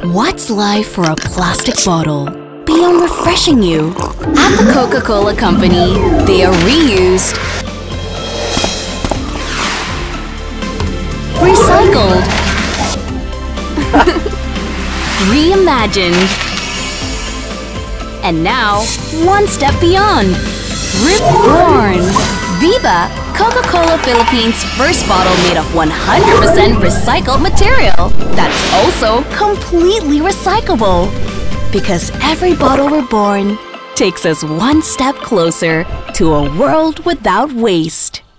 What's life for a plastic bottle? Beyond refreshing you, at the Coca-Cola Company, they are reused, recycled, reimagined, and now one step beyond, reborn. Viva, Coca-Cola Philippines' first bottle made of 100% recycled material that's also completely recyclable. Because every bottle reborn takes us one step closer to a world without waste.